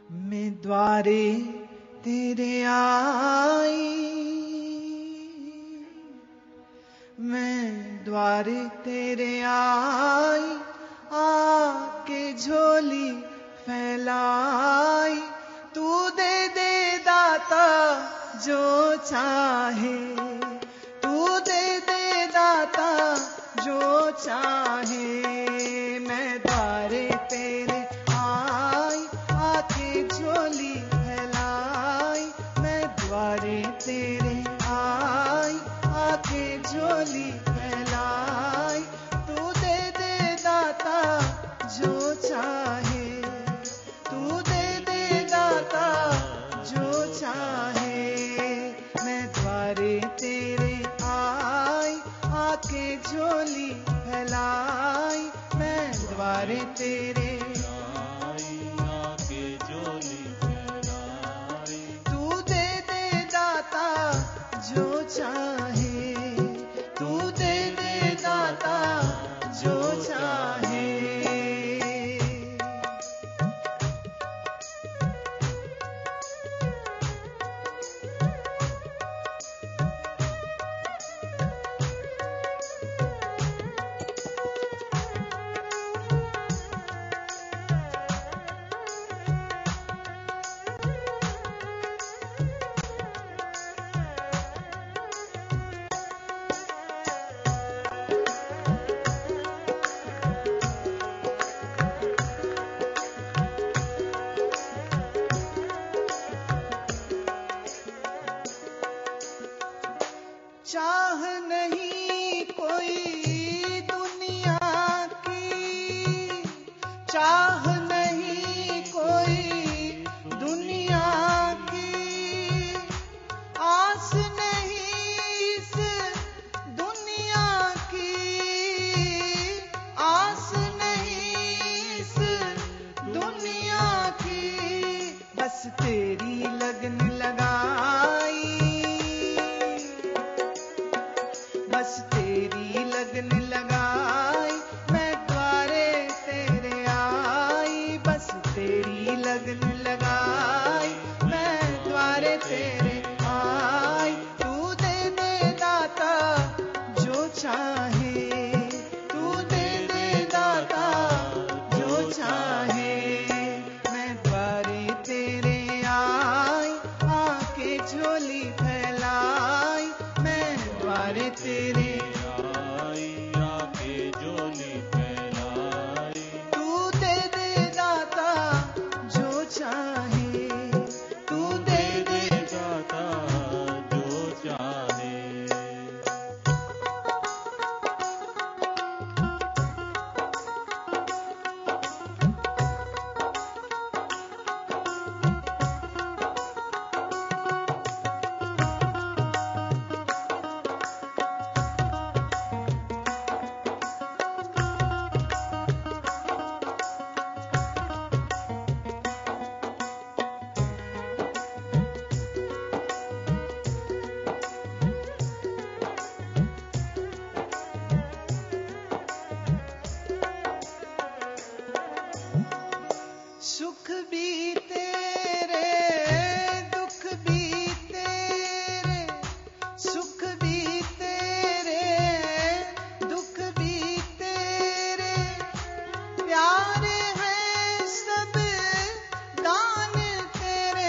मैं द्वारे तेरे आई, मैं द्वारे तेरे आई, आके झोली फैलाई। तू दे दे दाता जो चाहे, तू दे दे दाता जो चाहे। मैं द्वारे तेरे आई, आके झोली फैलाई। मैं द्वारे तेरे आई, आके झोली फैलाई। तू दे दे दाता जो चाहे, तू दे दे दाता जो चाहे। मैं द्वारे तेरे आई, आके झोली फैलाई। मैं द्वारे तेरे आई, आके झोली फैलाई। तू दे दे दाता जो चाहे, तू दे दे दाता जो चाहे। चाह नहीं कोई दुनिया की, चाह नहीं कोई दुनिया की, आस नहीं इस दुनिया की, आस नहीं इस दुनिया की। बस तेरी लगन लगाई, बस तेरी लगन लगाई। मैं द्वारे तेरे आई, बस तेरी लगन लगाई। मैं द्वारे तेरे आई। तू दे दे दाता जो चाहे, तू दे दे दाता जो चाहे। मैं द्वारे तेरे आई, आके झोली फैलाई। मैं द्वारे तेरे आई, आके झोली फैलाई। तू दे दे दाता जो चाहे, तू दे दे दाता जो चाहे। सुख भी तेरे, दुख भी तेरे, सुख भी तेरे, दुख भी तेरे। प्यारे हैं सब दान तेरे,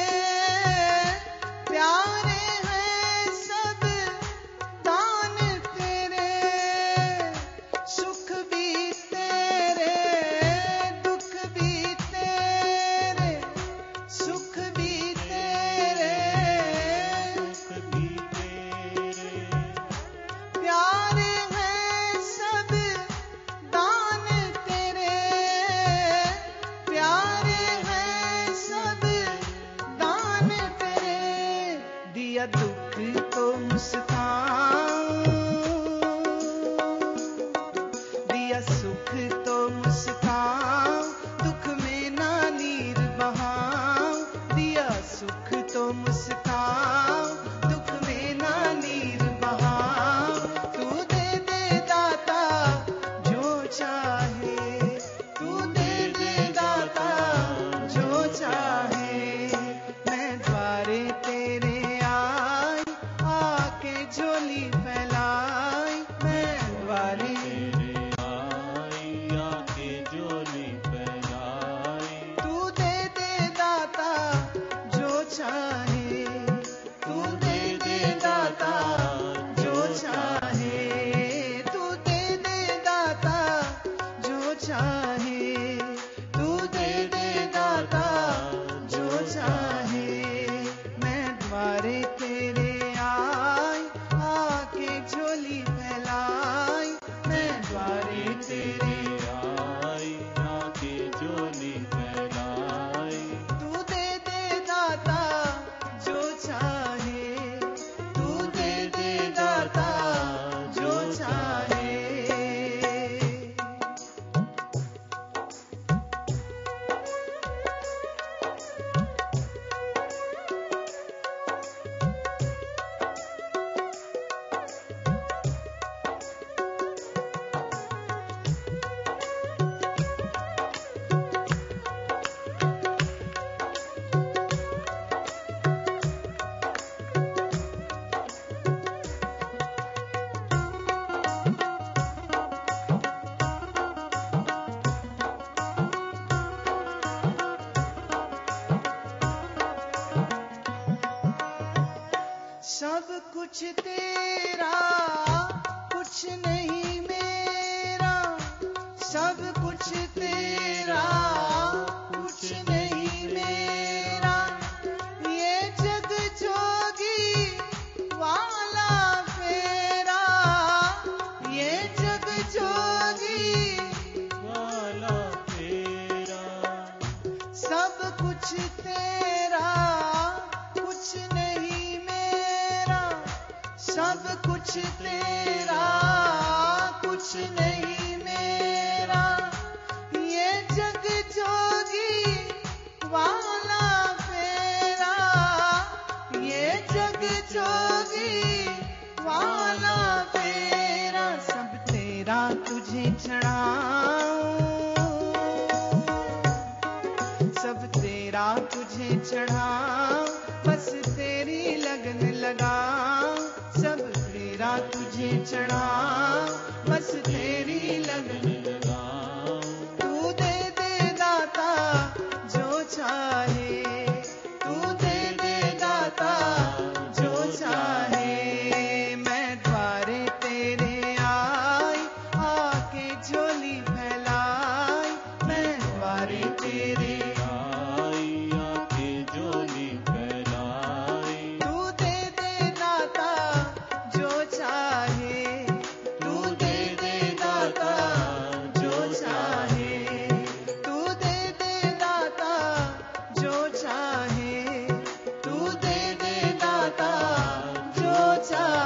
प्यारे हैं सब दान तेरे। सुख भी तेरे, दुख भी तेरे, सुख भी तेरे। सुख भी तेरे, प्यारे हैं सब दान तेरे, प्यारे हैं सब दान तेरे। दिया दुख तो मुस्कान, दिया सुख तो मुस्कान। दुख में ना नीर बहाऊं, दिया सुख तो मुस्कान। दुख में ना नीर बहाऊं। तू दे दे दाता जो चाहे, तू दे दे दाता जो चाहे। कुछ तेरा, कुछ नहीं मेरा, सब कुछ तेरा, कुछ नहीं मेरा, ये जग जोगी वाला फेरा, ये जग जोगी वाला फेरा, सब कुछ तेरा, कुछ नहीं मेरा, सब कुछ तेरा, कुछ नहीं मेरा, ये जग जोगी वाला फेरा, ये जग जोगी वाला फेरा, सब तेरा तुझे चढ़ाऊं, सब तेरा तुझे चढ़ाऊं, बस तेरी लगन लगाऊं, सब तेरा तुझे चढ़ाऊं, बस तेरी लगन लगाऊं। तू दे दे दाता जो चाहे, तू दे दे दाता जो चाहे, मैं द्वारे तेरे आई, आके झोली फैलाई, मैं द्वारे तेरे आई आके झोली फैलाई, तू दे दे दाता जो चाहे, तू दे दे दाता जो चाहे, तू दे दे दाता जो चाहे, तू दे दे दाता जो चाहे।